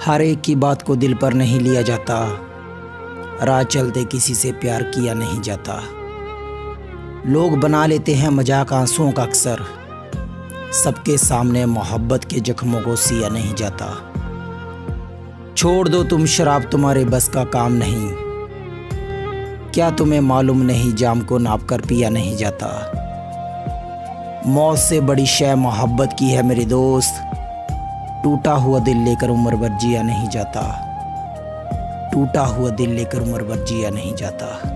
हर एक की बात को दिल पर नहीं लिया जाता, राह चलते किसी से प्यार किया नहीं जाता। लोग बना लेते हैं मजाक आंसुओं का अक्सर, सबके सामने मोहब्बत के जख्मों को सिया नहीं जाता। छोड़ दो तुम शराब, तुम्हारे बस का काम नहीं। क्या तुम्हें मालूम नहीं, जाम को नाप कर पिया नहीं जाता। मौत से बड़ी शय मोहब्बत की है मेरे दोस्त, टूटा हुआ दिल लेकर उम्र भर जिया नहीं जाता। टूटा हुआ दिल लेकर उम्र भर जिया नहीं जाता।